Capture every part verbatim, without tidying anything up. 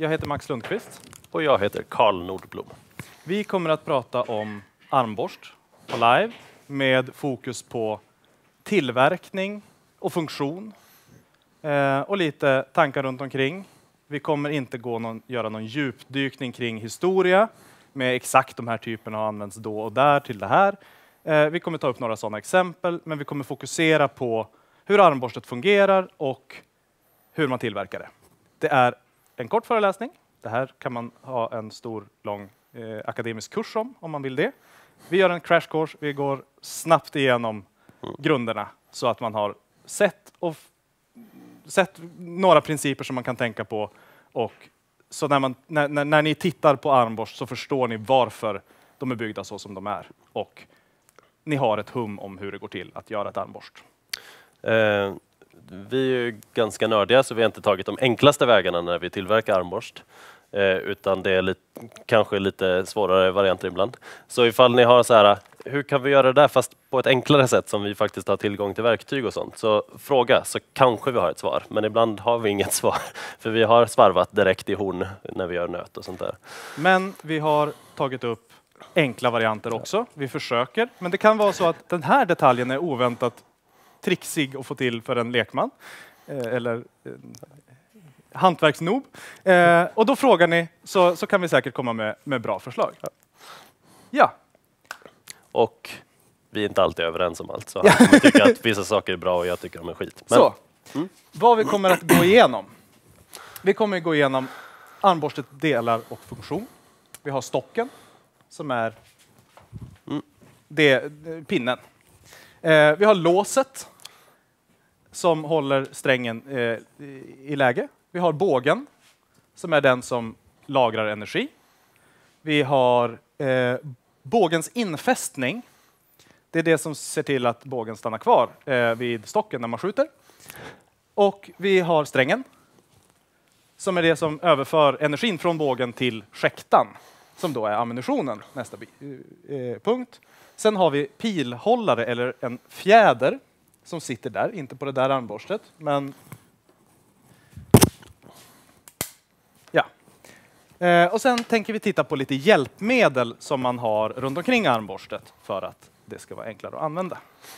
Jag heter Max Lundqvist. Och jag heter Carl Nordblom. Vi kommer att prata om armborst på live med fokus på tillverkning och funktion eh, och lite tankar runt omkring. Vi kommer inte gå någon, göra någon djupdykning kring historia med exakt de här typerna har använts då och där till det här. Eh, vi kommer ta upp några sådana exempel, men vi kommer fokusera på hur armborstet fungerar och hur man tillverkar det. Det är en kort föreläsning. Det här kan man ha en stor, lång eh, akademisk kurs om, om man vill det. Vi gör en crash course. Vi går snabbt igenom mm. grunderna så att man har sett, och sett några principer som man kan tänka på. Och så när, man, när, när, när ni tittar på armborst så förstår ni varför de är byggda så som de är. Och ni har ett hum om hur det går till att göra ett armborst. Eh, vi är ju ganska nördiga så vi har inte tagit de enklaste vägarna när vi tillverkar armborst. Eh, utan det är lite, kanske lite svårare varianter ibland. Så ifall ni har så här, hur kan vi göra det där fast på ett enklare sätt som vi faktiskt har tillgång till verktyg och sånt. Så fråga så kanske vi har ett svar. Men ibland har vi inget svar. För vi har svarvat direkt i horn när vi gör nöt och sånt där. Men vi har tagit upp enkla varianter också. Vi försöker. Men det kan vara så att den här detaljen är oväntat trixig att få till för en lekman. Eh, eller eh, hantverksnob. Eh, och då frågar ni så, så kan vi säkert komma med, med bra förslag. Ja. Och vi är inte alltid överens om allt. Så han tycker att vissa saker är bra och jag tycker de är skit. Men, så, mm. vad vi kommer att gå igenom. Vi kommer att gå igenom armborstet delar och funktion. Vi har stocken som är mm. det, pinnen. Eh, vi har låset som håller strängen eh, i läge. Vi har bågen som är den som lagrar energi. Vi har eh, bågens infästning. Det är det som ser till att bågen stannar kvar eh, vid stocken när man skjuter. Och vi har strängen som är det som överför energin från bågen till skäktan som då är ammunitionen, nästa eh, punkt. Sen har vi pilhållare eller en fjäder som sitter där, inte på det där armborstet, men ja. Eh, och sen tänker vi titta på lite hjälpmedel som man har runt omkring armborstet för att det ska vara enklare att använda.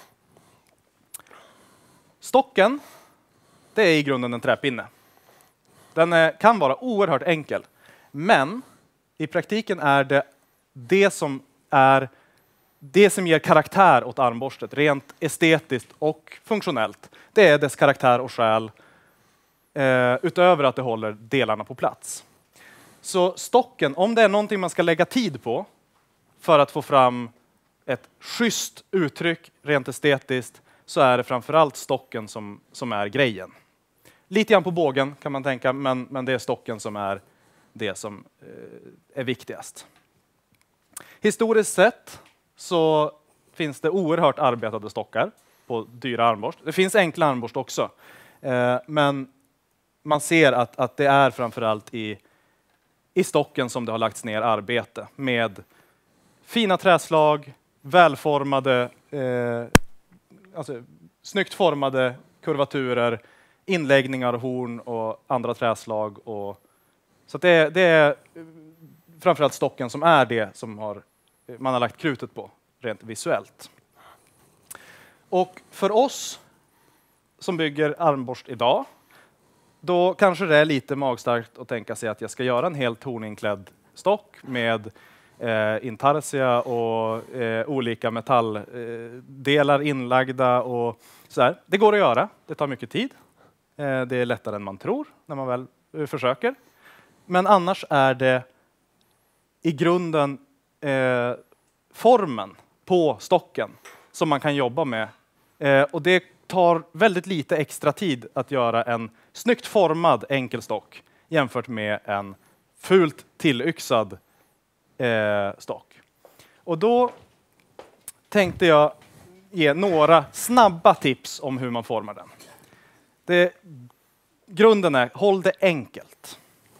Stocken, det är i grunden en träpinne. Den eh, kan vara oerhört enkel, men i praktiken är det det som är det som ger karaktär åt armborstet, rent estetiskt och funktionellt. Det är dess karaktär och själ, eh, utöver att det håller delarna på plats. Så stocken, om det är någonting man ska lägga tid på för att få fram ett schysst uttryck rent estetiskt, så är det framförallt stocken som, som är grejen. Lite grann på bågen kan man tänka, men, men det är stocken som är det som eh, är viktigast. Historiskt sett så finns det oerhört arbetade stockar på dyra armborst. Det finns enkla armborst också. Eh, men man ser att, att det är framförallt i, i stocken som det har lagts ner arbete med fina träslag, välformade, eh, alltså, snyggt formade kurvaturer, inläggningar, horn och andra träslag. Och, så att det, det är framförallt stocken som är det som har man har lagt krutet på, rent visuellt. Och för oss som bygger armborst idag, då kanske det är lite magstarkt att tänka sig att jag ska göra en helt horninklädd stock med eh, intarsia och eh, olika metalldelar eh, inlagda och så här. Det går att göra, det tar mycket tid. Eh, det är lättare än man tror när man väl eh, försöker. Men annars är det i grunden Eh, formen på stocken som man kan jobba med. Eh, och det tar väldigt lite extra tid att göra en snyggt formad enkel stock jämfört med en fult tillyxad eh, stock. Och då tänkte jag ge några snabba tips om hur man formar den. Det, grunden är, håll det enkelt.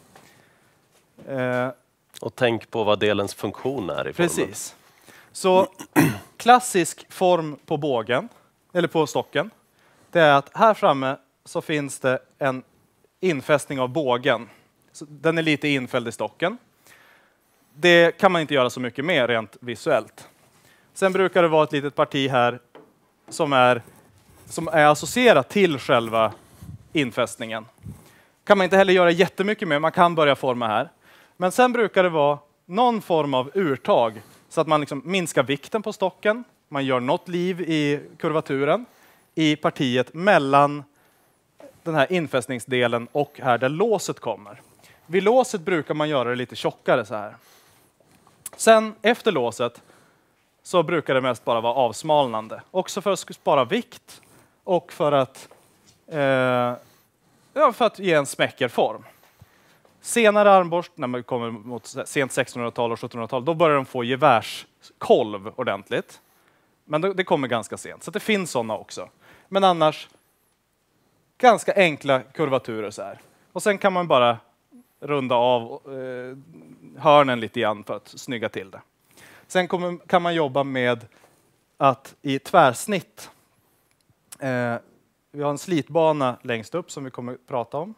Eh, Och tänk på vad delens funktion är i formen. Precis. Så klassisk form på bågen, eller på stocken, det är att här framme så finns det en infästning av bågen Så den är lite infälld i stocken. Det kan man inte göra så mycket med rent visuellt. Sen brukar det vara ett litet parti här som är, som är associerat till själva infästningen. Kan man inte heller göra jättemycket med, man kan börja forma här. Men sen brukar det vara någon form av urtag så att man liksom minskar vikten på stocken. Man gör något liv i kurvaturen i partiet mellan den här infästningsdelen och här där låset kommer. Vid låset brukar man göra det lite tjockare så här. Sen efter låset så brukar det mest bara vara avsmalnande. Också för att spara vikt och för att, eh, ja, för att ge en smäckerform. Senare armborst, när man kommer mot sent sextonhundratal och sjuttonhundratal, då börjar de få gevärskolv ordentligt. Men det kommer ganska sent, så det finns sådana också. Men annars ganska enkla kurvaturer så här. Och sen kan man bara runda av eh, hörnen lite grann för att snygga till det. Sen kommer, kan man jobba med att i tvärsnitt, eh, vi har en slitbana längst upp som vi kommer att prata om.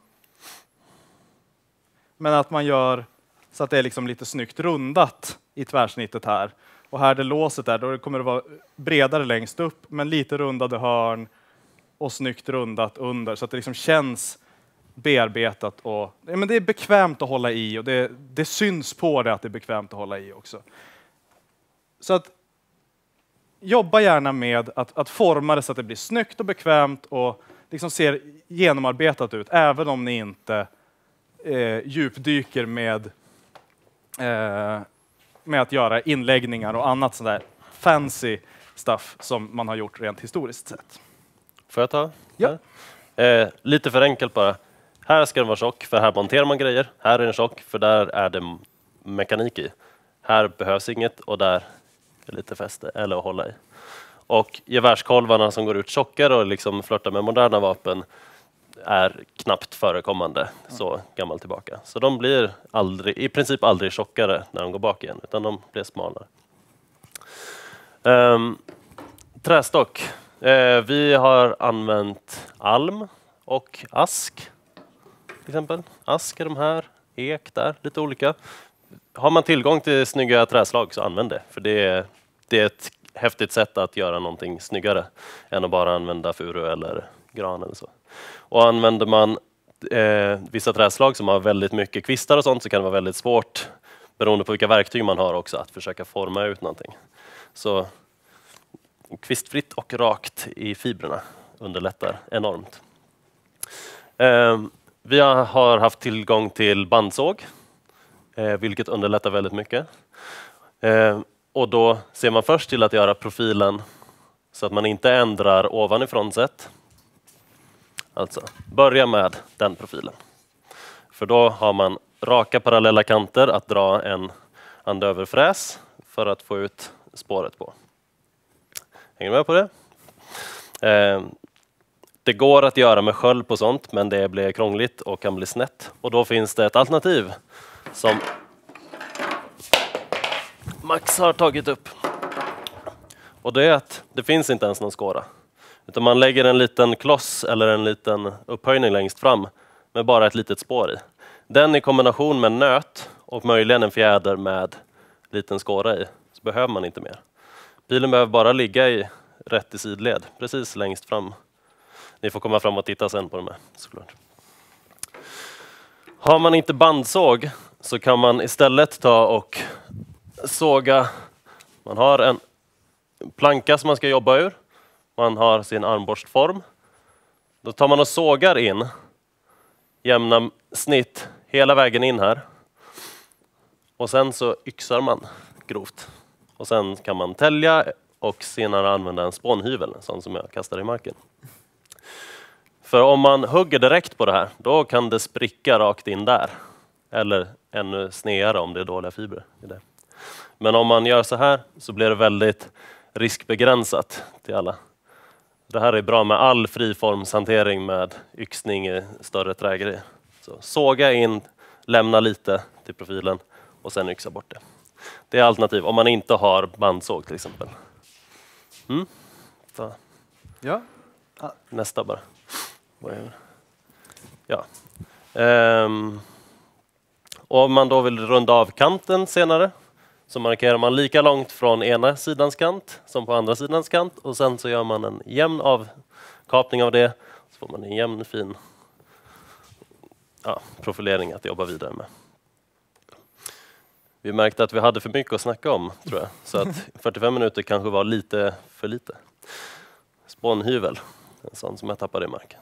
Men att man gör så att det är liksom lite snyggt rundat i tvärsnittet här. Och här där låset är, då kommer det vara bredare längst upp, men lite rundade hörn och snyggt rundat under. Så att det liksom känns bearbetat. Och, ja, men det är bekvämt att hålla i och det, det syns på det att det är bekvämt att hålla i också. Så att jobba gärna med att, att forma det så att det blir snyggt och bekvämt och liksom ser genomarbetat ut, även om ni inte eh, djupdyker med, eh, med att göra inläggningar och annat sådär fancy stuff som man har gjort rent historiskt sett. Får jag ta? Ja. Eh, lite för enkelt bara. Här ska den vara tjock, för här monterar man grejer. Här är den tjock, för där är det mekanik i. Här behövs inget och där är lite fäste eller att hålla i. Och gevärskolvarna som går ut tjockare och liksom flörtar med moderna vapen är knappt förekommande så gammalt tillbaka. Så de blir aldrig, i princip aldrig tjockare när de går bak igen, utan de blir smalare. Um, trästock. Uh, vi har använt alm och ask. Till exempel. Ask är de här, ek där, lite olika. Har man tillgång till snygga träslag så använd det. För det är, det är ett häftigt sätt att göra någonting snyggare än att bara använda furu eller gran eller så. Och använder man eh, vissa träslag som har väldigt mycket kvistar och sånt så kan det vara väldigt svårt, beroende på vilka verktyg man har också, att försöka forma ut någonting. Så kvistfritt och rakt i fibrerna underlättar enormt. Eh, vi har haft tillgång till bandsåg, eh, vilket underlättar väldigt mycket. Eh, och då ser man först till att göra profilen så att man inte ändrar ovanifrån sett. Alltså, börja med den profilen. För då har man raka parallella kanter att dra en andöverfräs för att få ut spåret på. Hänger du med på det? Eh, det går att göra med sköld på sånt, men det blir krångligt och kan bli snett. Och då finns det ett alternativ som Max har tagit upp. Och det är att det finns inte ens någon skåra. Utan man lägger en liten kloss eller en liten upphöjning längst fram med bara ett litet spår i. Den i kombination med nöt och möjligen en fjäder med liten skåra i, så behöver man inte mer. Pilen behöver bara ligga i rätt i sidled, precis längst fram. Ni får komma fram och titta sen på de här, såklart. Har man inte bandsåg så kan man istället ta och såga. Man har en planka som man ska jobba ur. Man har sin armborstform. Då tar man och sågar in jämna snitt hela vägen in här. Och sen så yxar man grovt. Och sen kan man tälja och senare använda en spånhyvel, sån som jag kastar i marken. För om man hugger direkt på det här, då kan det spricka rakt in där. Eller ännu snedare om det är dåliga fibrer i det. Men om man gör så här så blir det väldigt riskbegränsat till alla. Det här är bra med all friformshantering med yxning i större trägrejer. Så såga in, lämna lite till profilen och sen yxa bort det. Det är alternativ om man inte har bandsåg till exempel. Mm? Så. Ja. Nästa bara. Ja. Um, Och om man då vill runda av kanten senare så markerar man lika långt från ena sidans kant som på andra sidans kant och sen så gör man en jämn avkapning av det, så får man en jämn fin ja, profilering att jobba vidare med. Vi märkte att vi hade för mycket att snacka om, tror jag, så att fyrtiofem minuter kanske var lite för lite. Spånhyvel, en sån som jag tappade i marken.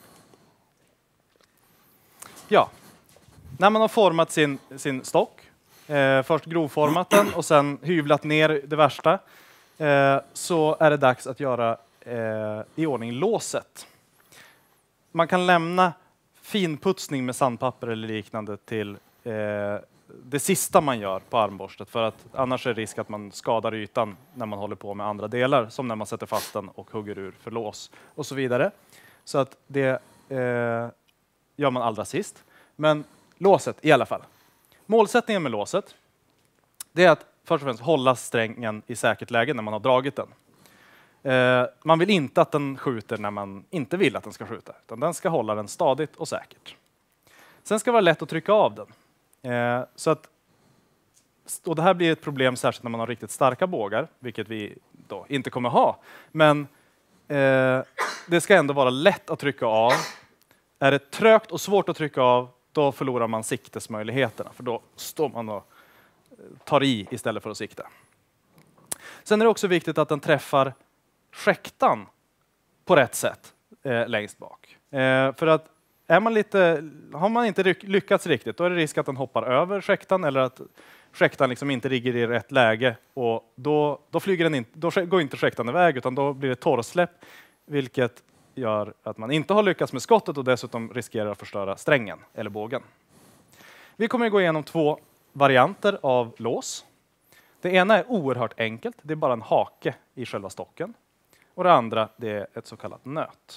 Ja, när man har format sin, sin stock, eh, först grovformat den och sen hyvlat ner det värsta, eh, så är det dags att göra eh, i ordning låset. Man kan lämna finputsning med sandpapper eller liknande till eh, det sista man gör på armborstet, för att annars är det risk att man skadar ytan när man håller på med andra delar, som när man sätter fast den och hugger ur för lås och så vidare. Så att det eh, gör man allra sist. Men låset i alla fall. Målsättningen med låset, det är att först och främst hålla strängen i säkert läge när man har dragit den. Eh, man vill inte att den skjuter när man inte vill att den ska skjuta, utan den ska hålla den stadigt och säkert. Sen ska det vara lätt att trycka av den. Eh, så att, och det här blir ett problem särskilt när man har riktigt starka bågar, vilket vi då inte kommer ha. Men eh, det ska ändå vara lätt att trycka av. Är det trögt och svårt att trycka av, då förlorar man siktesmöjligheterna, för då står man och tar i istället för att sikta. Sen är det också viktigt att den träffar skäktan på rätt sätt eh, längst bak. Eh, för att är man lite, har man inte lyckats riktigt, då är det risk att den hoppar över skäktan eller att skäktan liksom inte ligger i rätt läge, och då, då, flyger den in, då går inte skäktan iväg, utan då blir det torrsläpp, vilket gör att man inte har lyckats med skottet och dessutom riskerar att förstöra strängen eller bågen. Vi kommer att gå igenom två varianter av lås. Det ena är oerhört enkelt, det är bara en hake i själva stocken. Och det andra, det är ett så kallat nöt.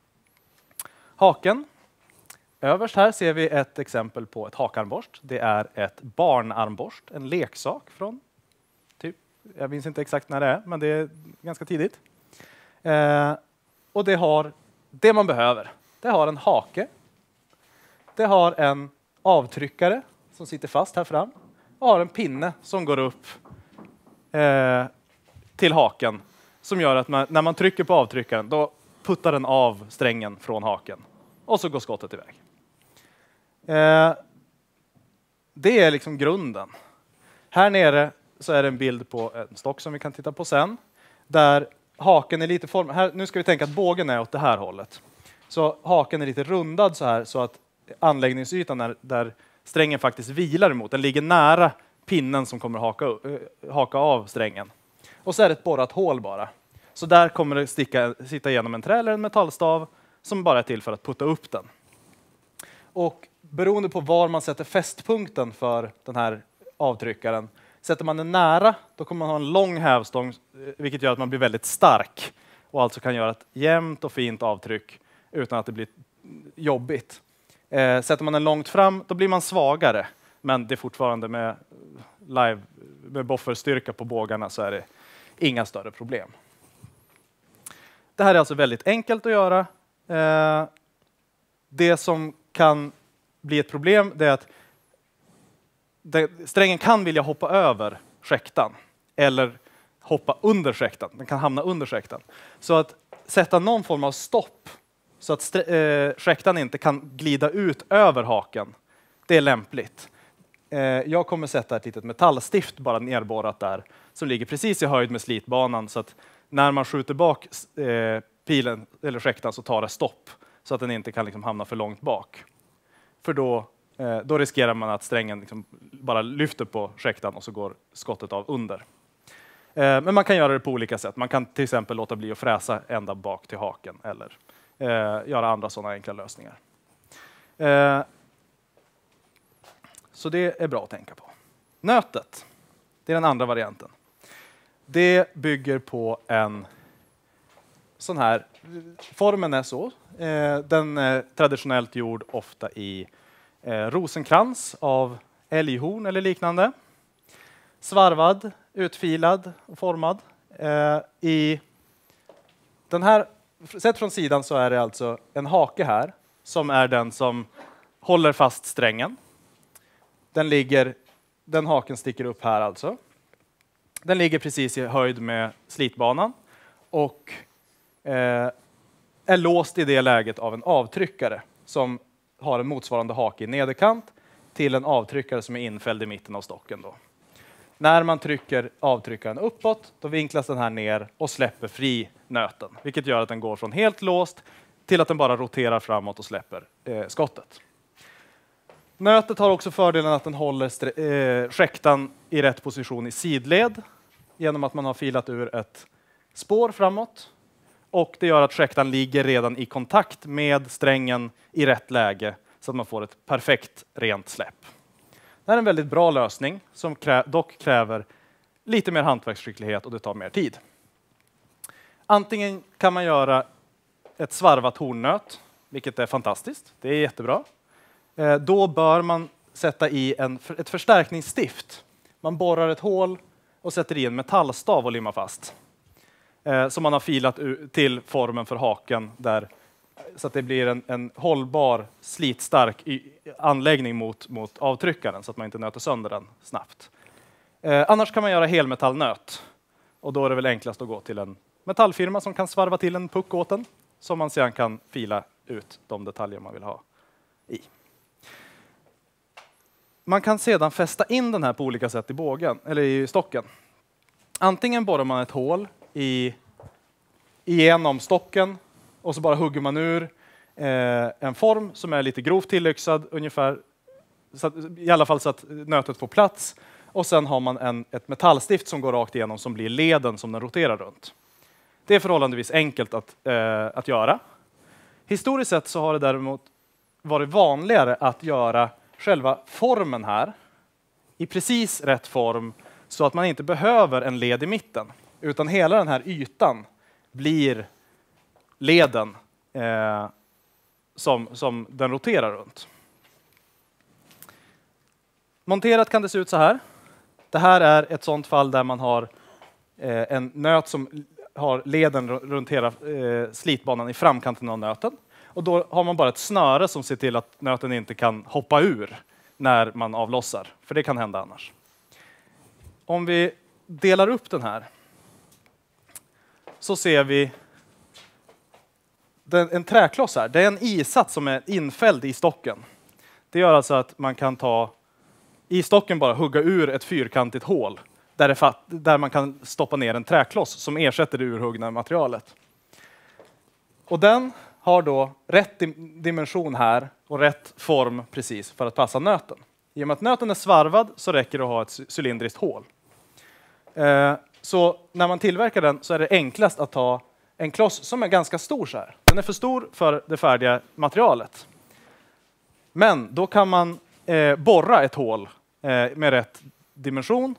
Haken. Överst här ser vi ett exempel på ett hakarmborst. Det är ett barnarmborst, en leksak från typ, jag minns inte exakt när det är, men det är ganska tidigt. Eh, och det har det man behöver. Det har en hake. Det har en avtryckare som sitter fast här fram. Och har en pinne som går upp eh, till haken, som gör att man, när man trycker på avtryckaren, då puttar den av strängen från haken. Och så går skottet iväg. Eh, det är liksom grunden. Här nere så är det en bild på en stock som vi kan titta på sen. Där haken är lite form. Här, nu ska vi tänka att bågen är åt det här hållet. Så haken är lite rundad så här, så att anläggningsytan är, där strängen faktiskt vilar emot, den ligger nära pinnen som kommer haka, uh, haka av strängen. Och så är det ett borrat hål bara. Så där kommer det sticka, sitta igenom en trä eller en metallstav som bara är till för att putta upp den. Och beroende på var man sätter fästpunkten för den här avtryckaren, sätter man den nära, då kommer man ha en lång hävstång, vilket gör att man blir väldigt stark och alltså kan göra ett jämnt och fint avtryck utan att det blir jobbigt. Eh, sätter man den långt fram, då blir man svagare, men det är fortfarande med live med bufferstyrka på bågarna så är det inga större problem. Det här är alltså väldigt enkelt att göra. Eh, det som kan bli ett problem, det är att det, strängen kan vilja hoppa över skäktan eller hoppa under skäktan. Den kan hamna under skäktan. Så att sätta någon form av stopp så att eh, skäktan inte kan glida ut över haken, det är lämpligt. Eh, jag kommer sätta ett litet metallstift bara nerborrat där som ligger precis i höjd med slitbanan, så att när man skjuter bak eh, pilen eller skäktan så tar det stopp så att den inte kan liksom hamna för långt bak. För då, eh, då riskerar man att strängen liksom bara lyfter på skäktan och så går skottet av under. Eh, men man kan göra det på olika sätt. Man kan till exempel låta bli att fräsa ända bak till haken eller eh, göra andra sådana enkla lösningar. Eh, så det är bra att tänka på. Nötet, det är den andra varianten. Det bygger på en sån här, formen är så. Eh, den är traditionellt gjord ofta i eh, rosenkrans av älghorn eller liknande. Svarvad, utfilad och formad. Eh, i den här, sett från sidan så är det alltså en hake här som är den som håller fast strängen. Den, ligger, den haken sticker upp här alltså. Den ligger precis i höjd med slitbanan och eh, är låst i det läget av en avtryckare som har en motsvarande hake i nederkant till en avtryckare som är infälld i mitten av stocken. Då. När man trycker avtryckaren uppåt, då vinklas den här ner och släpper fri nöten, vilket gör att den går från helt låst till att den bara roterar framåt och släpper eh, skottet. Nötet har också fördelen att den håller eh, skäktan i rätt position i sidled genom att man har filat ur ett spår framåt. Och det gör att skäktan ligger redan i kontakt med strängen i rätt läge så att man får ett perfekt rent släpp. Det här är en väldigt bra lösning som krä- dock kräver lite mer hantverksskicklighet och det tar mer tid. Antingen kan man göra ett svarvat hornnöt, vilket är fantastiskt. Det är jättebra. Eh, då bör man sätta i en, ett förstärkningsstift. Man borrar ett hål och sätter i en metallstav och limmar fast. Eh, som man har filat till formen för haken där, så att det blir en, en hållbar, slitstark y- anläggning mot, mot avtryckaren så att man inte nöter sönder den snabbt. Eh, annars kan man göra helmetallnöt och då är det väl enklast att gå till en metallfirma som kan svarva till en puck åt den som man sedan kan fila ut de detaljer man vill ha i. Man kan sedan fästa in den här på olika sätt i bågen eller i stocken. Antingen borrar man ett hål i, igenom stocken och så bara hugger man ur eh, en form som är lite grovt tillyxad ungefär, så att, i alla fall så att nötet får plats. Och sen har man en, ett metallstift som går rakt igenom som blir leden som den roterar runt. Det är förhållandevis enkelt att, eh, att göra. Historiskt sett så har det däremot varit vanligare att göra själva formen här i precis rätt form så att man inte behöver en led i mitten. Utan hela den här ytan blir leden eh, som, som den roterar runt. Monterat kan det se ut så här. Det här är ett sådant fall där man har eh, en nöt som har leden runt hela eh, slitbanan i framkanten av nöten. Och då har man bara ett snöre som ser till att nöten inte kan hoppa ur när man avlossar. För det kan hända annars. Om vi delar upp den här så ser vi den, en träkloss här. Det är en isats som är infälld i stocken. Det gör alltså att man kan ta i stocken bara hugga ur ett fyrkantigt hål där, det fatt, där man kan stoppa ner en träkloss som ersätter det urhuggna materialet. Och den har då rätt dimension här och rätt form precis för att passa nöten. I och med att nöten är svarvad så räcker det att ha ett cylindriskt hål. Eh, så när man tillverkar den så är det enklast att ta en kloss som är ganska stor så här. Den är för stor för det färdiga materialet. Men då kan man eh, borra ett hål eh, med rätt dimension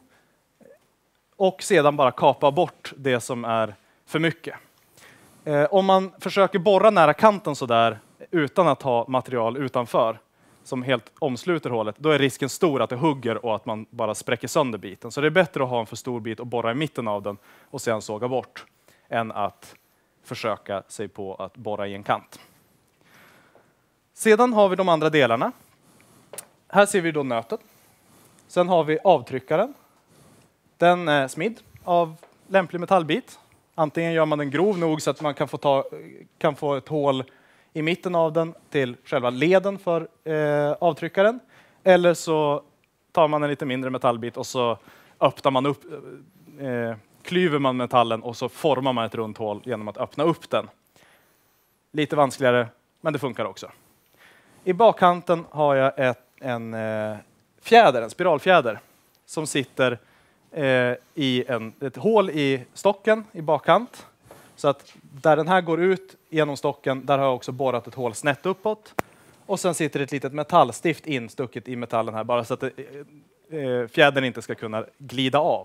och sedan bara kapa bort det som är för mycket. Eh, om man försöker borra nära kanten så där utan att ha material utanför som helt omsluter hålet, då är risken stor att det hugger och att man bara spräcker sönder biten. Så det är bättre att ha en för stor bit och borra i mitten av den och sedan såga bort än att försöka sig på att borra i en kant. Sedan har vi de andra delarna. Här ser vi då nötet. Sen har vi avtryckaren. Den är smidd av lämplig metallbit. Antingen gör man den grov nog så att man kan få, ta, kan få ett hål i mitten av den till själva leden för eh, avtryckaren. Eller så tar man en lite mindre metallbit och så öppnar man upp, eh, klyver man metallen och så formar man ett runt hål genom att öppna upp den. Lite vanskligare, men det funkar också. I bakkanten har jag ett, en eh, fjäder, en spiralfjäder som sitter eh, i en, ett hål i stocken i bakkant. Så att där den här går ut genom stocken, där har jag också borrat ett hål snett uppåt. Och sen sitter ett litet metallstift instucket i metallen här, bara så att det, eh, fjädern inte ska kunna glida av.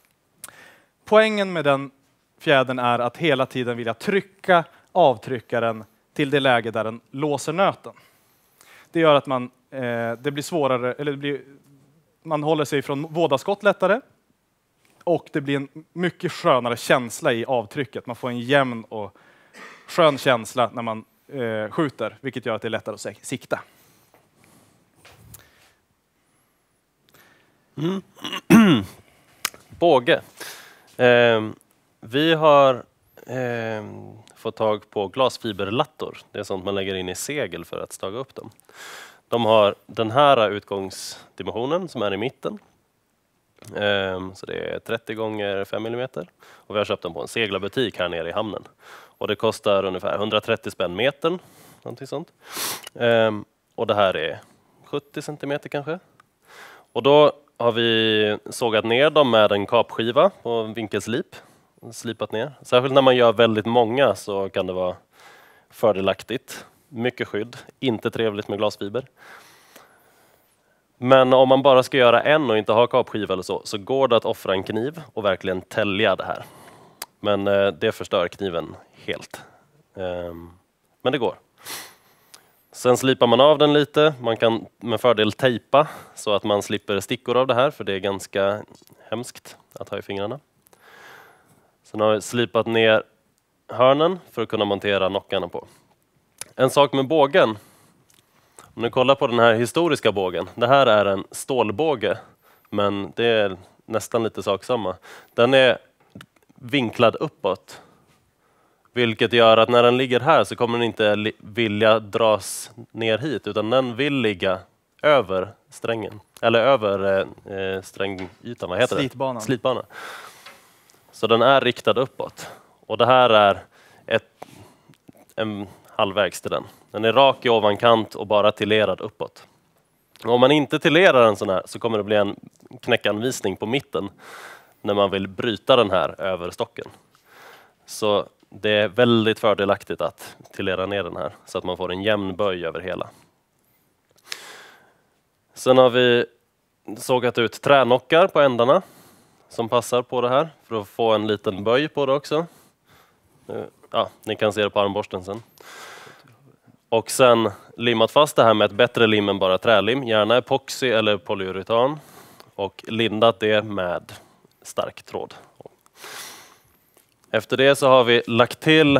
Poängen med den fjädern är att hela tiden vilja trycka avtryckaren till det läge där den låser nöten. Det gör att man, eh, det blir svårare, eller det blir, man håller sig från vådaskott lättare. Och det blir en mycket skönare känsla i avtrycket. Man får en jämn och skön känsla när man eh, skjuter, vilket gör att det är lättare att sikta. Mm. Båge. Eh, vi har eh, fått tag på glasfiberlattor. Det är sånt man lägger in i segel för att staga upp dem. De har den här utgångsdimensionen som är i mitten. Eh, så det är trettio gånger fem millimeter. Och vi har köpt dem på en seglarbutik här nere i hamnen. Och det kostar ungefär hundratrettio spänn metern. Någonting sånt. Eh, och det här är sjuttio centimeter kanske. Och då har vi sågat ner dem med en kapskiva och vinkelslip. Slipat ner. Särskilt när man gör väldigt många så kan det vara fördelaktigt. Mycket skydd. Inte trevligt med glasfiber. Men om man bara ska göra en och inte ha kapskiva eller så, så går det att offra en kniv och verkligen tälja det här. Men eh, det förstör kniven helt. Um, men det går. Sen slipar man av den lite. Man kan med fördel tejpa så att man slipper stickor av det här, för det är ganska hemskt att ha i fingrarna. Sen har vi slipat ner hörnen för att kunna montera nockarna på. En sak med bågen. Om ni kollar på den här historiska bågen. Det här är en stålbåge, men det är nästan lite sak samma. Den är vinklad uppåt. Vilket gör att när den ligger här så kommer den inte vilja dras ner hit, utan den vill ligga över strängen. Eller över eh, strängytan, vad heter Slitbanan. det? Slitbanan. Så den är riktad uppåt. Och det här är ett, en halvvägs till den. Den är rak i ovankant och bara tillerad uppåt. Och om man inte tillerar en sån här så kommer det bli en knäckanvisning på mitten när man vill bryta den här över stocken. Så det är väldigt fördelaktigt att tillera ner den här så att man får en jämn böj över hela. Sen har vi sågat ut tränockar på ändarna som passar på det här för att få en liten böj på det också. Ja, ni kan se det på armborsten sen. Och sen limmat fast det här med ett bättre lim än bara trälim, gärna epoxy eller polyuretan, och lindat det med stark tråd. Efter det så har vi lagt till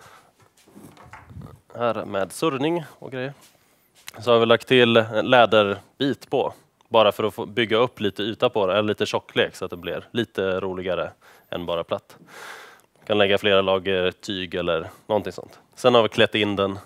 här med surrning och grejer. Så har vi lagt till en läderbit på, bara för att få bygga upp lite yta på det, eller lite tjocklek så att det blir lite roligare än bara platt. Man kan lägga flera lager tyg eller någonting sånt. Sen har vi klätt in den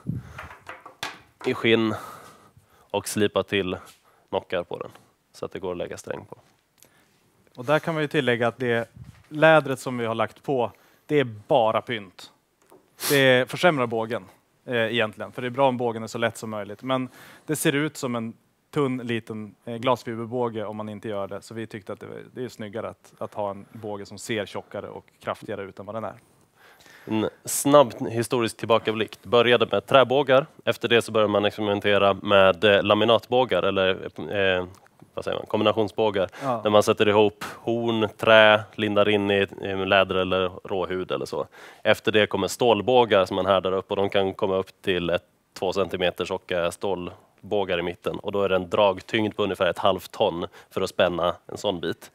i skinn och slipat till nockar på den så att det går att lägga sträng på. Och där kan man ju tillägga att det lädret som vi har lagt på, det är bara pynt. Det försämrar bågen eh, egentligen, för det är bra om bågen är så lätt som möjligt. Men det ser ut som en tunn liten eh, glasfiberbåge om man inte gör det. Så vi tyckte att det, det är snyggare att, att ha en båge som ser tjockare och kraftigare ut än vad den är. En snabb historisk tillbakablick. Började med träbågar. Efter det så började man experimentera med eh, laminatbågar eller eh, vad säger man, kombinationsbågar. Ja. Där man sätter ihop horn, trä, lindar in i, i läder eller råhud eller så. Efter det kommer stålbågar som man härdar upp, och de kan komma upp till ett två centimeter tjocka stålbågar i mitten. Och då är det en dragtyngd på ungefär ett halvt ton för att spänna en sån bit.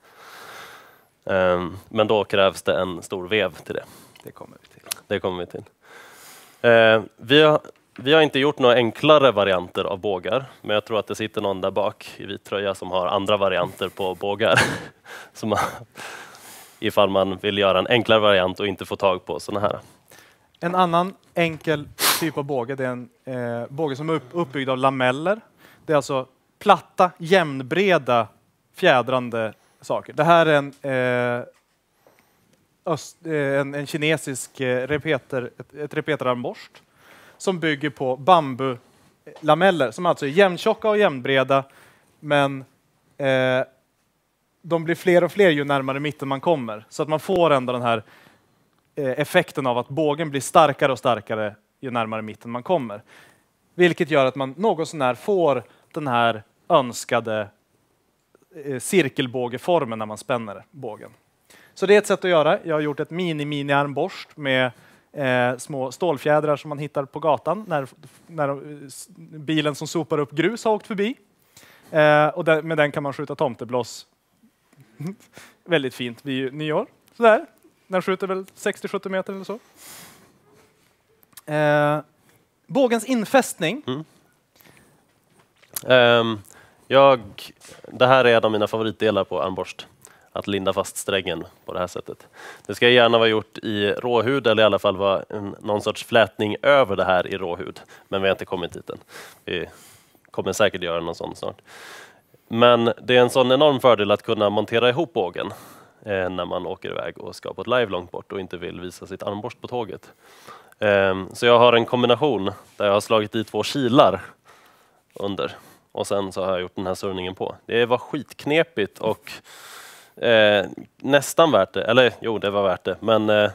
Um, men då krävs det en stor vev till det. Det kommer vi till. Det kommer vi till. Uh, vi har Vi har inte gjort några enklare varianter av bågar, men jag tror att det sitter någon där bak i vit tröja som har andra varianter på bågar. som man, ifall man vill göra en enklare variant och inte få tag på såna här. En annan enkel typ av båge, det är en eh, båge som är upp, uppbyggd av lameller. Det är alltså platta, jämnbreda, fjädrande saker. Det här är en, eh, öst, eh, en, en kinesisk eh, repeter, ett, ett repeterarmborst som bygger på bambulameller som alltså är jämntjocka och jämnbreda, men eh, de blir fler och fler ju närmare mitten man kommer. Så att man får ändå den här eh, effekten av att bågen blir starkare och starkare ju närmare mitten man kommer. Vilket gör att man något sånär får den här önskade eh, cirkelbågeformen när man spänner bågen. Så det är ett sätt att göra. Jag har gjort ett mini-mini-armborst med Eh, små stålfjädrar som man hittar på gatan när, när bilen som sopar upp grus har åkt förbi. Eh, och där, med den kan man skjuta tomtebloss. Väldigt fint vid nyår. Sådär. Den skjuter väl sextio till sjuttio meter eller så. Eh, bågens infästning. Mm. Um, Jag, det här är en av mina favoritdelar på armborst. Att linda fast strängen på det här sättet. Det ska gärna vara gjort i råhud eller i alla fall vara en, någon sorts flätning över det här i råhud. Men vi har inte kommit dit än. Vi kommer säkert göra någon sån snart. Men det är en sån enorm fördel att kunna montera ihop bågen eh, när man åker iväg och ska på ett live långt bort och inte vill visa sitt armborst på tåget. Eh, så jag har en kombination där jag har slagit i två kilar under. Och sen så har jag gjort den här surrningen på. Det var skitknepigt och eh, nästan värt det. Eller jo, det var värt det. Men eh,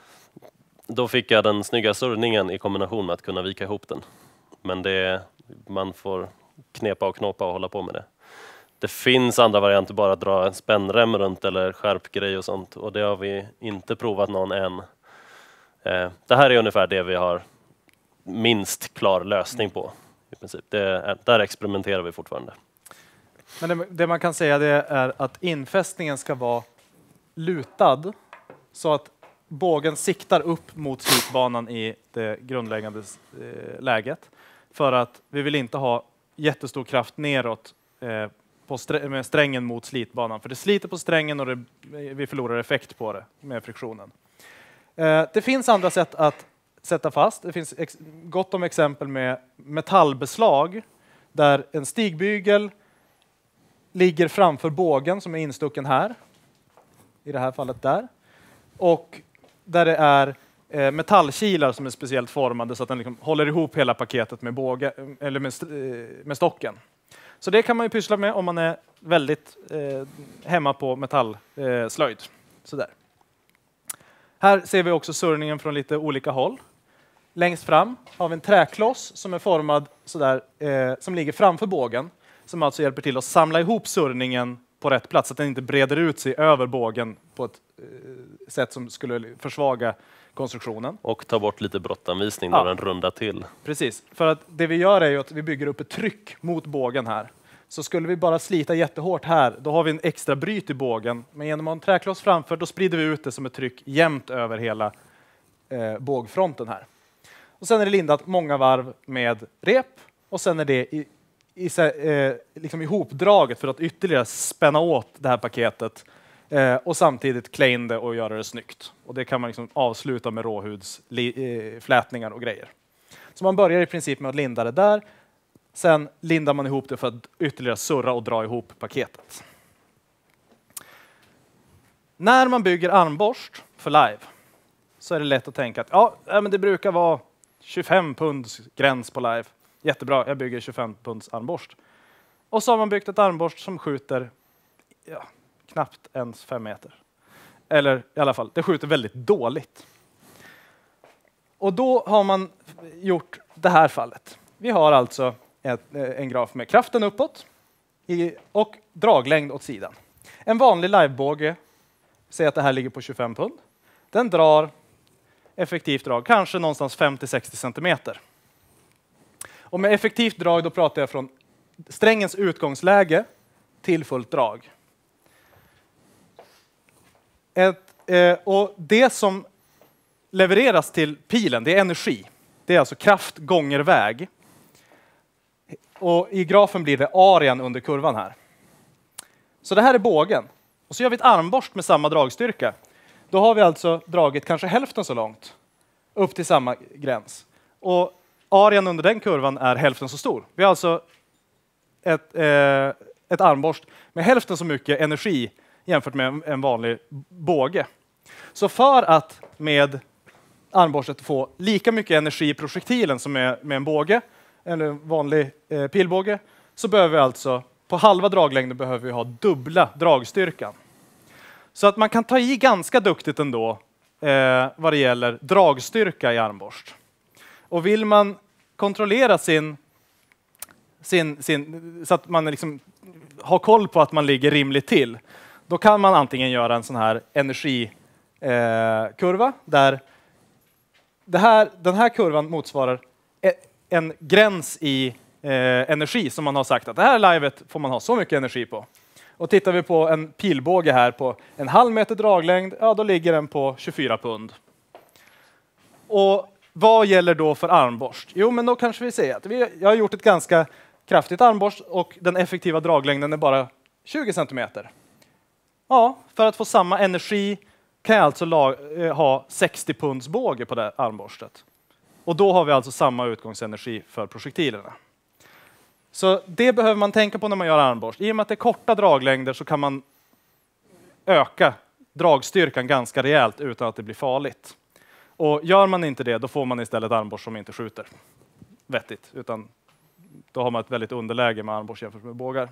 då fick jag den snygga surrningen i kombination med att kunna vika ihop den. Men det, man får knepa och knåpa och hålla på med det. Det finns andra varianter, bara att dra en spännrem runt eller skärpgrej och sånt. Och det har vi inte provat någon än. Eh, det här är ungefär det vi har minst klar lösning på. I princip. Det är, där experimenterar vi fortfarande. Men det, det man kan säga det är att infästningen ska vara lutad så att bågen siktar upp mot slitbanan i det grundläggande eh, läget. För att vi vill inte ha jättestor kraft neråt eh, på strä med strängen mot slitbanan. För det sliter på strängen och det, vi förlorar effekt på det med friktionen. Eh, det finns andra sätt att sätta fast. Det finns ex gott om exempel med metallbeslag där en stigbygel ligger framför bågen som är instucken här. I det här fallet där. Och där det är eh, metallkilar som är speciellt formade så att den liksom håller ihop hela paketet med, båge, eller med, st med stocken. Så det kan man ju pyssla med om man är väldigt eh, hemma på metallslöjd. Eh, Sådär. Här ser vi också surrningen från lite olika håll. Längst fram har vi en träkloss som är formad sådär, eh, som ligger framför bågen. Som alltså hjälper till att samla ihop surrningen på rätt plats. Så att den inte breder ut sig över bågen på ett eh, sätt som skulle försvaga konstruktionen. Och ta bort lite brottanvisning när ja. den rundar till. Precis, för att det vi gör är ju att vi bygger upp ett tryck mot bågen här. Så skulle vi bara slita jättehårt här, då har vi en extra bryt i bågen. Men genom att ha en träkloss framför, då sprider vi ut det som ett tryck jämnt över hela eh, bågfronten här. Och sen är det lindat många varv med rep. Och sen är det i, i, eh, liksom ihopdraget för att ytterligare spänna åt det här paketet. Eh, och samtidigt klä in det och göra det snyggt. Och det kan man liksom avsluta med råhudsflätningar och grejer. Så man börjar i princip med att linda det där. Sen lindar man ihop det för att ytterligare surra och dra ihop paketet. När man bygger armborst för live så är det lätt att tänka att ja, men det brukar vara tjugofem punds gräns på live. Jättebra, jag bygger tjugofem punds armborst. Och så har man byggt ett armborst som skjuter ja, knappt ens fem meter. Eller i alla fall, det skjuter väldigt dåligt. Och då har man gjort det här fallet. Vi har alltså ett, en graf med kraften uppåt i, och draglängd åt sidan. En vanlig livebåge, säg att det här ligger på tjugofem pund. Den drar effektivt drag, kanske någonstans femtio till sextio centimeter. Och med effektivt drag då pratar jag från strängens utgångsläge till fullt drag. Ett, eh, och det som levereras till pilen, det är energi. Det är alltså kraft gånger väg. Och i grafen blir det arean under kurvan här. Så det här är bågen. Och så gör vi ett armborst med samma dragstyrka. Då har vi alltså dragit kanske hälften så långt upp till samma gräns. Och arean under den kurvan är hälften så stor. Vi har alltså ett, eh, ett armborst med hälften så mycket energi jämfört med en vanlig båge. Så för att med armborstet få lika mycket energi i projektilen som med, med en båge, eller en vanlig eh, pilbåge, så behöver vi alltså på halva draglängden behöver vi ha dubbla dragstyrkan. Så att man kan ta i ganska duktigt ändå eh, vad det gäller dragstyrka i armborst. Och vill man kontrollera sin, sin, sin så att man liksom har koll på att man ligger rimligt till, då kan man antingen göra en sån här energikurva eh, där det här, den här kurvan motsvarar en gräns i eh, energi som man har sagt att det här livet får man ha så mycket energi på. Och tittar vi på en pilbåge här på en halv meter draglängd, ja då ligger den på tjugofyra pund. Och vad gäller då för armborst? Jo, men då kanske vi säger att vi, jag har gjort ett ganska kraftigt armborst och den effektiva draglängden är bara tjugo centimeter. Ja, för att få samma energi kan jag alltså la- ha sextio punds båge på det armborstet. Och då har vi alltså samma utgångsenergi för projektilerna. Så det behöver man tänka på när man gör armborst. I och med att det är korta draglängder så kan man öka dragstyrkan ganska rejält utan att det blir farligt. Och gör man inte det, då får man istället armborst som inte skjuter vettigt, utan då har man ett väldigt underläge med armborst jämfört med bågar.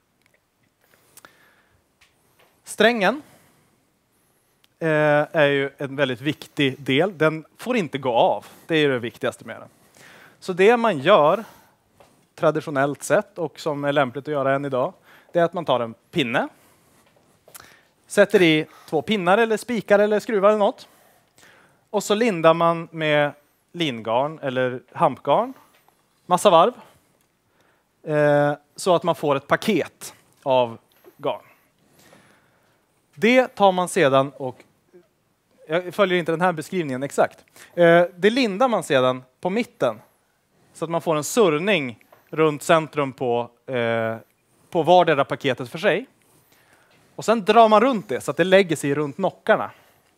Strängen eh, är ju en väldigt viktig del. Den får inte gå av. Det är det viktigaste med den. Så det man gör traditionellt sett och som är lämpligt att göra än idag, det är att man tar en pinne, sätter i två pinnar eller spikar eller skruvar eller något. Och så lindar man med lingarn eller hampgarn, massa varv, eh, så att man får ett paket av garn. Det tar man sedan och, jag följer inte den här beskrivningen exakt, eh, det lindar man sedan på mitten så att man får en surrning runt centrum på, eh, på vardera paketet för sig. Och sen drar man runt det så att det lägger sig runt nockarna.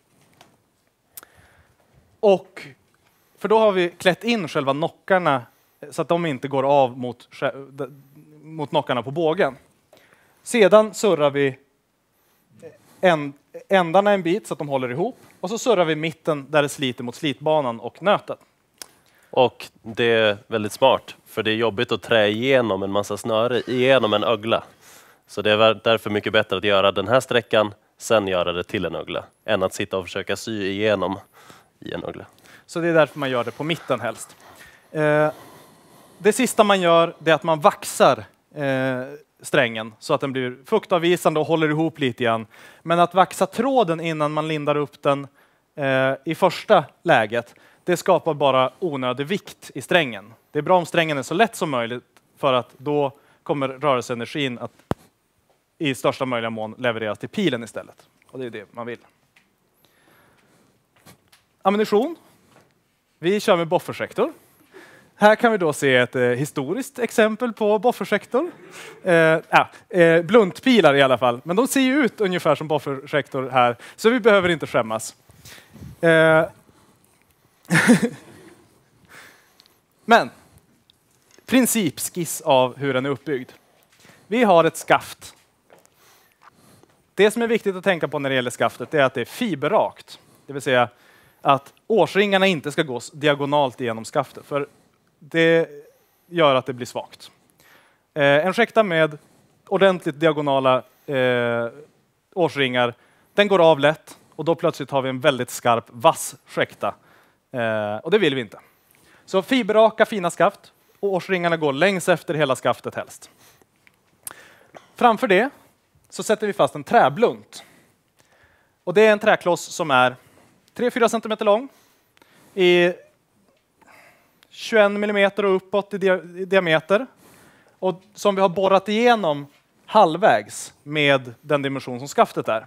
Och för då har vi klätt in själva nockarna så att de inte går av mot, mot nockarna på bågen. Sedan surrar vi en, ändarna en bit så att de håller ihop. Och så surrar vi mitten där det sliter mot slitbanan och nöten. Och det är väldigt smart, för det är jobbigt att trä igenom en massa snöre igenom en ögla. Så det är därför mycket bättre att göra den här sträckan, sen göra det till en ögla, än att sitta och försöka sy igenom i en ögla. Så det är därför man gör det på mitten helst. Eh, det sista man gör det är att man vaxar eh, strängen så att den blir fuktavvisande och håller ihop lite grann. Men att vaxa tråden innan man lindar upp den eh, i första läget, det skapar bara onödig vikt i strängen. Det är bra om strängen är så lätt som möjligt, för att då kommer rörelseenergin att i största möjliga mån levereras till pilen istället. Och det är det man vill. Ammunition. Vi kör med boffersektor. Här kan vi då se ett eh, historiskt exempel på boffersektor. Eh, eh, bluntpilar i alla fall. Men de ser ju ut ungefär som boffersektor här. Så vi behöver inte skämmas. Eh, Men principskiss av hur den är uppbyggd. Vi har ett skaft. Det som är viktigt att tänka på när det gäller skaftet är att det är fiberrakt. Det vill säga att årsringarna inte ska gå diagonalt igenom skaftet, för det gör att det blir svagt. Eh, en skäkta med ordentligt diagonala eh, årsringar, den går av lätt och då plötsligt har vi en väldigt skarp vass skäkta. Eh, och det vill vi inte. Så fiberraka fina skaft, och årsringarna går längs efter hela skaftet helst. Framför det så sätter vi fast en träblunt. Och det är en träkloss som är tre till fyra centimeter lång, i tjugoen millimeter och uppåt i, dia- i diameter. Och som vi har borrat igenom halvvägs med den dimension som skaftet är.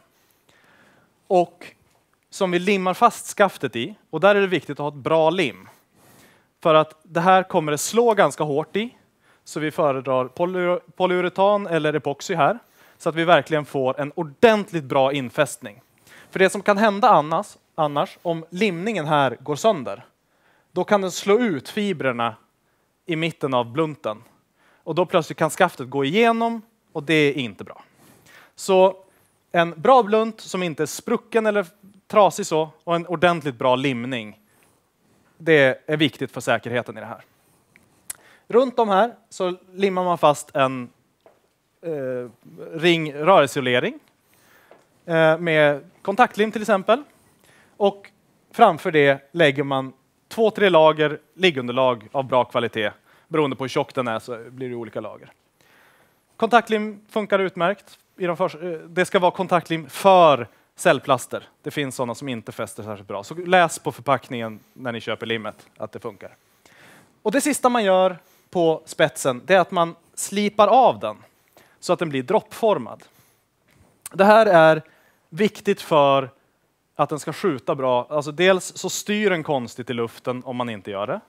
Och som vi limmar fast skaftet i. Och där är det viktigt att ha ett bra lim. För att det här kommer det slå ganska hårt i. Så vi föredrar poly- polyuretan eller epoxy här. Så att vi verkligen får en ordentligt bra infästning. För det som kan hända annars, annars om limningen här går sönder, då kan den slå ut fibrerna i mitten av blunten. Och då plötsligt kan skaftet gå igenom, och det är inte bra. Så en bra blunt som inte är sprucken eller trasig så, och en ordentligt bra limning, det är viktigt för säkerheten i det här. Runt om här så limmar man fast en eh, ring rörisolering eh, med kontaktlim till exempel. Och framför det lägger man två, tre lager liggunderlag av bra kvalitet. Beroende på hur tjock den är så blir det olika lager. Kontaktlim funkar utmärkt. I de för, det ska vara kontaktlim för cellplaster. Det finns sådana som inte fäster särskilt bra. Så läs på förpackningen när ni köper limmet att det funkar. Och det sista man gör på spetsen, det är att man slipar av den så att den blir droppformad. Det här är viktigt för att den ska skjuta bra. Alltså dels så styr den konstigt i luften om man inte gör det.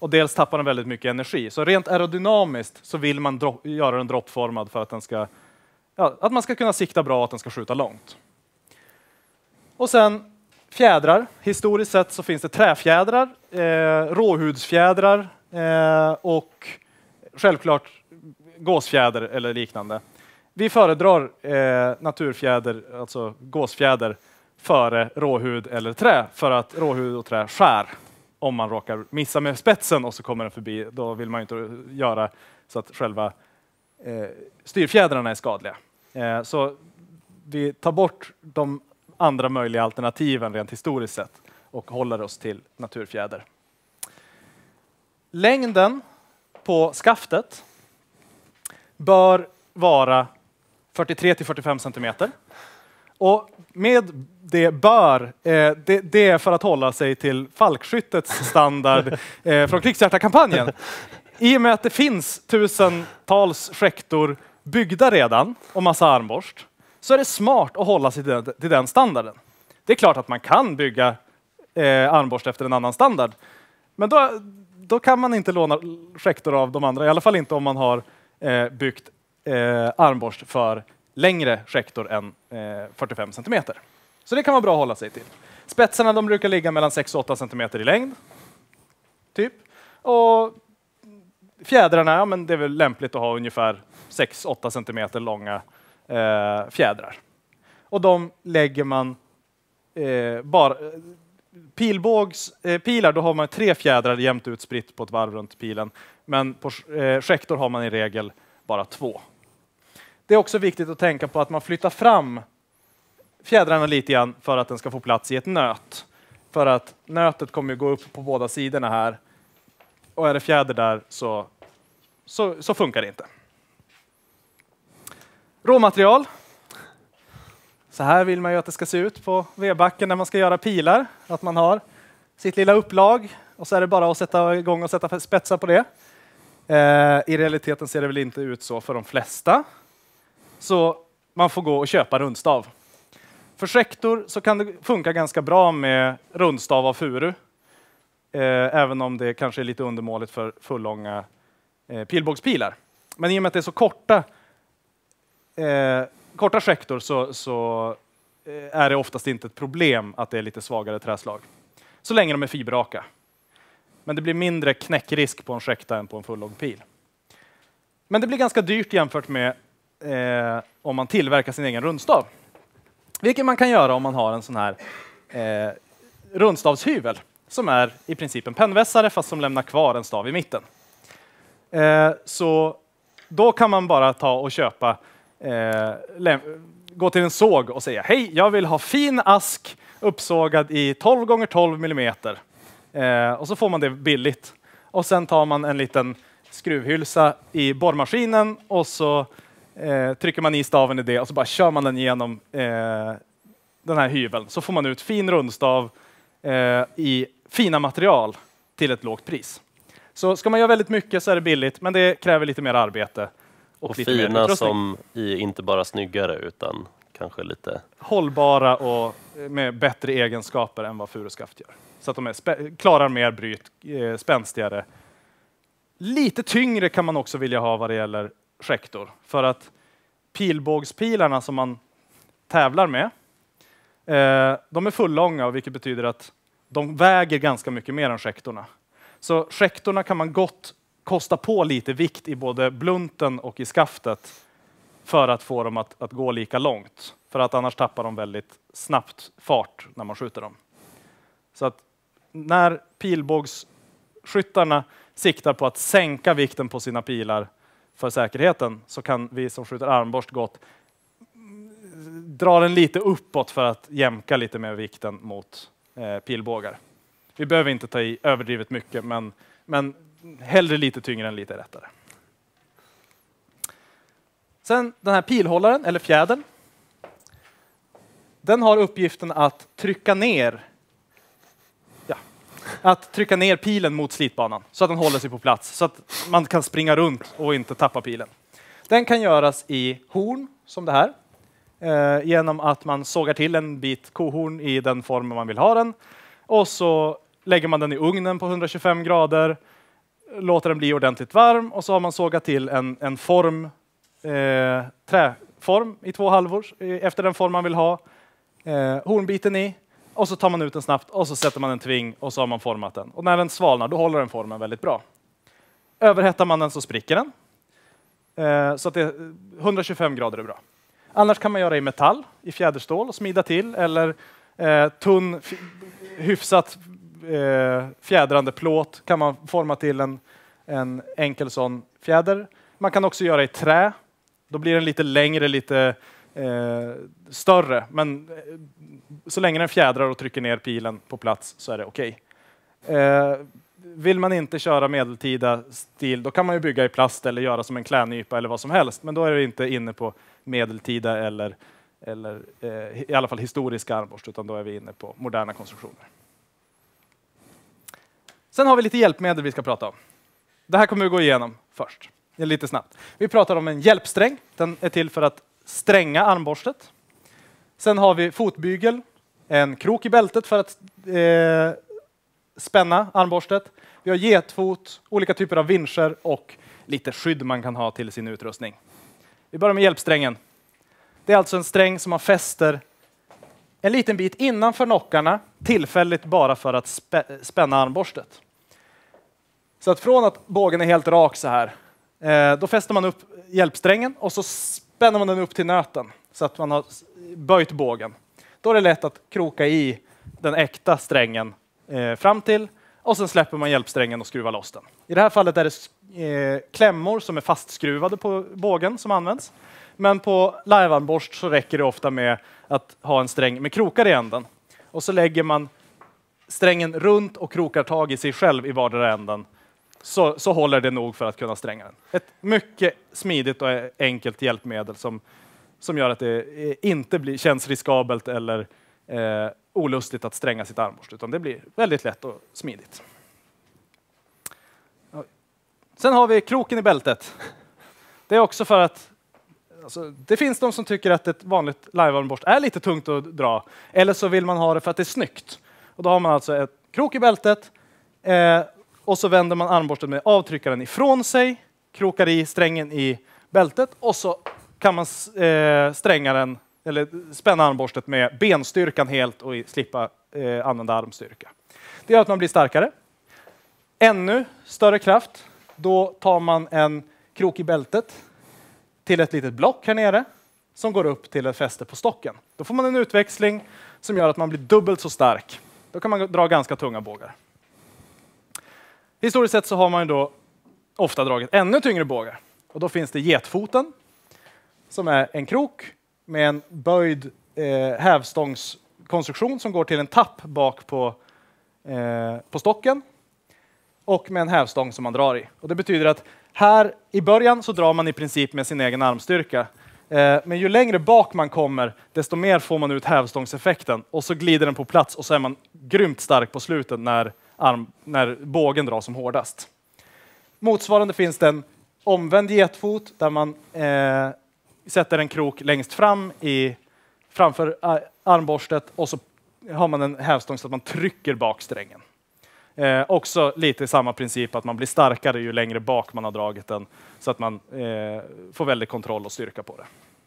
och dels tappar den väldigt mycket energi. Så rent aerodynamiskt så vill man dro- göra den droppformad för att den ska, ja, att man ska kunna sikta bra och att den ska skjuta långt. Och sen fjädrar. Historiskt sett så finns det träfjädrar, eh, råhudsfjädrar eh, och självklart gåsfjäder eller liknande. Vi föredrar eh, naturfjäder, alltså gåsfjäder, före råhud eller trä, för att råhud och trä skär. Om man råkar missa med spetsen och så kommer den förbi, då vill man inte göra så att själva eh, styrfjädrarna är skadliga. Eh, så vi tar bort de andra möjliga alternativen rent historiskt sett och håller oss till naturfjäder. Längden på skaftet bör vara fyrtiotre till fyrtiofem centimeter. Och med det bör, eh, det, det är för att hålla sig till falkskyttets standard eh, från krigshjärta-kampanjen. I och med att det finns tusentals skäktor byggda redan och massa armborst, så är det smart att hålla sig till den, till den standarden. Det är klart att man kan bygga eh, armborst efter en annan standard, men då, då kan man inte låna skäktor av de andra, i alla fall inte om man har eh, byggt eh, armborst för längre skäktor än eh, fyrtiofem centimeter. Så det kan vara bra att hålla sig till. Spetsarna de brukar ligga mellan sex och åtta centimeter i längd. Typ. Och fjädrarna, ja, men det är väl lämpligt att ha ungefär sex till åtta centimeter långa eh, fjädrar. Och de lägger man eh, bara... Pilbågs, eh, pilar, då har man tre fjädrar jämnt utspritt på ett varv runt pilen. Men på eh, skäktor har man i regel bara två. Det är också viktigt att tänka på att man flyttar fram fjädrarna lite grann för att den ska få plats i ett nöt. För att nötet kommer gå upp på båda sidorna här. Och är det fjäder där så, så, så funkar det inte. Råmaterial. Så här vill man ju att det ska se ut på vedbacken när man ska göra pilar. Att man har sitt lilla upplag och så är det bara att sätta igång och sätta spetsar på det. Eh, I realiteten ser det väl inte ut så för de flesta. Så man får gå och köpa rundstav. För skäktor så kan det funka ganska bra med rundstav av furu. Eh, även om det kanske är lite undermåligt för fullånga eh, pilbågspilar. Men i och med att det är så korta, eh, korta skäktor så, så eh, är det oftast inte ett problem att det är lite svagare träslag. Så länge de är fiberraka. Men det blir mindre knäckrisk på en skäkta än på en fullång pil. Men det blir ganska dyrt jämfört med Eh, om man tillverkar sin egen rundstav. Vilket man kan göra om man har en sån här eh, rundstavshyvel som är i princip en pennvässare fast som lämnar kvar en stav i mitten. Eh, så då kan man bara ta och köpa, eh, gå till en såg och säga hej, jag vill ha fin ask uppsågad i tolv gånger tolv millimeter. Eh, och så får man det billigt. Och sen tar man en liten skruvhylsa i borrmaskinen och så Eh, trycker man i staven i det och så bara kör man den igenom eh, den här hyveln. Så får man ut fin rundstav eh, i fina material till ett lågt pris. Så ska man göra väldigt mycket så är det billigt, men det kräver lite mer arbete. Och, och lite fina mer utrustning. som i inte bara snyggare utan kanske lite... hållbara och med bättre egenskaper än vad furuskaft gör. Så att de är spä- klarar mer bryt, eh, spänstigare. Lite tyngre kan man också vilja ha vad det gäller skäktor. För att pilbågspilarna som man tävlar med, eh, de är fullånga, vilket betyder att de väger ganska mycket mer än skäktorna. Så skäktorna kan man gott kosta på lite vikt i både blunten och i skaftet för att få dem att, att gå lika långt. För att annars tappar de väldigt snabbt fart när man skjuter dem. Så att när pilbågsskyttarna siktar på att sänka vikten på sina pilar för säkerheten, så kan vi som skjuter armborst gott dra den lite uppåt för att jämka lite med vikten mot eh, pilbågar. Vi behöver inte ta i överdrivet mycket, men, men hellre lite tyngre än lite lättare. Sen den här pilhållaren, eller fjädern, den har uppgiften att trycka ner ja, att trycka ner pilen mot slitbanan så att den håller sig på plats, så att man kan springa runt och inte tappa pilen. Den kan göras i horn som det här, eh, genom att man sågar till en bit kohorn i den formen man vill ha den, och så lägger man den i ugnen på hundratjugofem grader låter den bli ordentligt varm och så har man sågat till en, en form, eh, träform i två halvor eh, efter den form man vill ha. Eh, hornbiten i och så tar man ut den snabbt och så sätter man en tving och så har man format den. Och när den svalnar då håller den formen väldigt bra. Överhettar man den så spricker den. Eh, så att det är hundratjugofem grader är bra. Annars kan man göra i metall, i fjäderstål och smida till eller eh, tunn, hyfsat eh, fjädrande plåt kan man forma till en, en enkel sån fjäder. Man kan också göra i trä. Då blir den lite längre, lite eh, större. Men eh, så länge den fjädrar och trycker ner pilen på plats så är det okej. Okay. Eh, vill man inte köra medeltida stil, då kan man ju bygga i plast eller göra som en klädnypa eller vad som helst. Men då är det inte inne på medeltida eller, eller eh, i alla fall historiska armborst, utan då är vi inne på moderna konstruktioner. Sen har vi lite hjälpmedel vi ska prata om. Det här kommer vi gå igenom först, lite snabbt. Vi pratar om en hjälpsträng. Den är till för att stränga armborstet. Sen har vi fotbygel, en krok i bältet för att eh, spänna armborstet. Vi har getfot, olika typer av vinscher och lite skydd man kan ha till sin utrustning. Vi börjar med hjälpsträngen. Det är alltså en sträng som man fäster en liten bit innanför nockarna, tillfälligt bara för att spä spänna armborstet. Så att från att bågen är helt rak så här, eh, då fäster man upp hjälpsträngen och så spänner man den upp till nöten så att man har böjt bågen. Då är det lätt att kroka i den äkta strängen eh, fram till och sen släpper man hjälpsträngen och skruvar loss den. I det här fallet är det eh, klämmor som är fastskruvade på bågen som används. Men på livearmborst så räcker det ofta med att ha en sträng med krokar i änden. Och så lägger man strängen runt och krokar tag i sig själv i vardera änden. Så, så håller det nog för att kunna stränga den. Ett mycket smidigt och enkelt hjälpmedel som, som gör att det inte blir, känns riskabelt eller eh, olustigt att stränga sitt armborst. Utan det blir väldigt lätt och smidigt. Sen har vi kroken i bältet. Det är också för att alltså, det finns de som tycker att ett vanligt livearmborst är lite tungt att dra. Eller så vill man ha det för att det är snyggt. Och då har man alltså ett krok i bältet. Eh, och så vänder man armborstet med avtryckaren ifrån sig. Krokar i strängen i bältet. Och så kan man eh, stränga den, eller spänna armborstet med benstyrkan helt och slippa eh, använda armstyrka. Det gör att man blir starkare. Ännu större kraft. Då tar man en krok i bältet till ett litet block här nere som går upp till ett fäste på stocken. Då får man en utväxling som gör att man blir dubbelt så stark. Då kan man dra ganska tunga bågar. Historiskt sett så har man ju då ofta dragit ännu tyngre bågar. Och då finns det getfoten som är en krok med en böjd eh, hävstångskonstruktion som går till en tapp bak på, eh, på stocken. Och med en hävstång som man drar i. Och det betyder att här i början så drar man i princip med sin egen armstyrka. Eh, men ju längre bak man kommer, desto mer får man ut hävstångseffekten. Och så glider den på plats och så är man grymt stark på slutet när, arm, när bågen drar som hårdast. Motsvarande finns det en omvänd getfot där man eh, sätter en krok längst fram i, framför armborstet och så har man en hävstång så att man trycker bak strängen. Eh, också lite samma princip att man blir starkare ju längre bak man har dragit den så att man eh, får väldigt kontroll och styrka på det.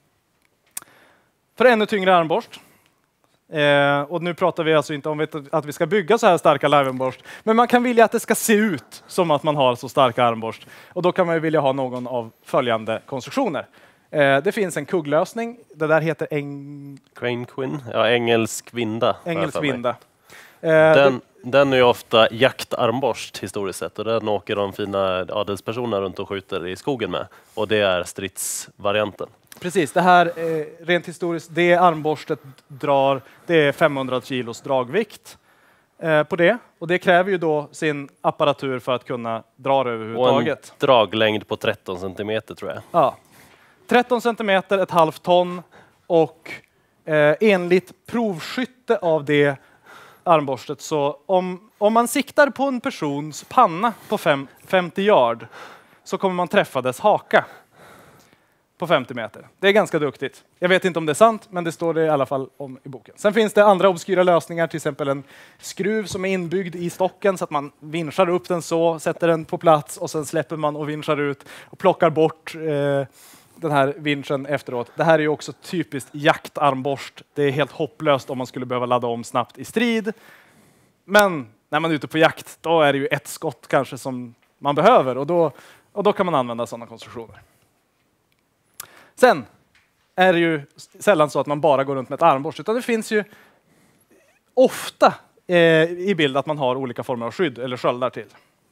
För ännu tyngre armborst. Eh, och nu pratar vi alltså inte om att vi ska bygga så här starka livearmborst, men man kan vilja att det ska se ut som att man har så starka armborst. Och då kan man ju vilja ha någon av följande konstruktioner. Eh, det finns en kugglösning. Det där heter eng... Crane Queen, ja, engelsk vinda. Engelsk vinda. Eh, den, den är ju ofta jaktarmborst historiskt sett och den åker de fina adelspersoner runt och skjuter i skogen med. Och det är stridsvarianten. Precis, det här eh, rent historiskt, det armborstet drar, det är femhundra kilos dragvikt eh, på det. Och det kräver ju då sin apparatur för att kunna dra det överhuvudtaget. Och en draglängd på tretton centimeter tror jag. Ja, tretton centimeter, ett halvt ton och eh, enligt provskytte av det armborstet så om, om man siktar på en persons panna på fem, femtio yard så kommer man träffa dess haka. på femtio meter. Det är ganska duktigt. Jag vet inte om det är sant, men det står det i alla fall om i boken. Sen finns det andra obskyra lösningar, till exempel en skruv som är inbyggd i stocken så att man vinschar upp den så, sätter den på plats och sen släpper man och vinschar ut och plockar bort eh, den här vinschen efteråt. Det här är ju också typiskt jaktarmborst. Det är helt hopplöst om man skulle behöva ladda om snabbt i strid. Men när man är ute på jakt, då är det ju ett skott kanske som man behöver och då, och då kan man använda sådana konstruktioner. Sen är det ju sällan så att man bara går runt med ett armborst, utan det finns ju ofta eh, i bild att man har olika former av skydd eller sköldar till.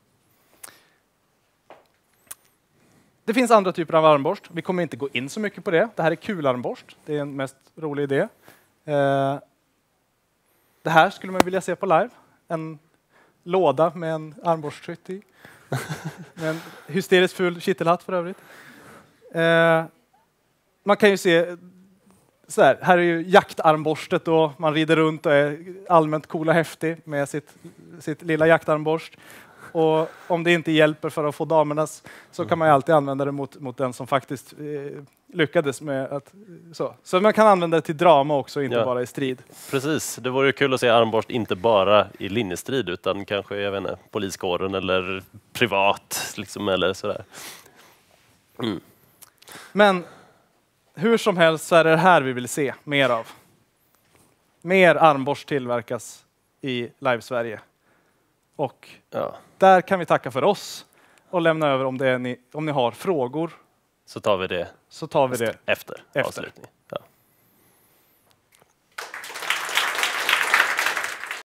Det finns andra typer av armborst. Vi kommer inte gå in så mycket på det. Det här är kularmborst. Det är en mest rolig idé. Eh, det här skulle man vilja se på live. En låda med en armborstskytt i. Med en hysteriskt ful kittelhatt för övrigt. Eh, man kan ju se så här, här är ju jaktarmborstet och man rider runt och är allmänt cool och häftig med sitt, sitt lilla jaktarmborst. Och om det inte hjälper för att få damernas så kan man ju alltid använda det mot, mot den som faktiskt eh, lyckades med att så. Så man kan använda det till drama också, inte ja. bara i strid. Precis, det vore ju kul att se armborst inte bara i linjestrid utan kanske jag vet inte, poliskåren eller privat liksom, eller sådär. Mm. Men hur som helst så är det här vi vill se mer av. Mer armborst tillverkas i Live-Sverige. Och ja. där kan vi tacka för oss och lämna över om, det är ni, om ni har frågor. Så tar vi det, så tar vi det efter, efter. avslutningen.